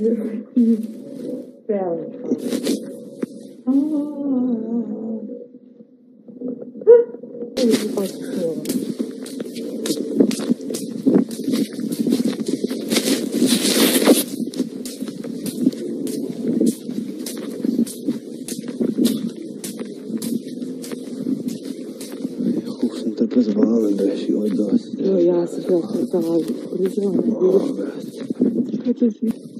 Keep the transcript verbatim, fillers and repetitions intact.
Very fun. Oh. Preservado del regio y dos. No, ja, se pravi, da, organizirano. Oh,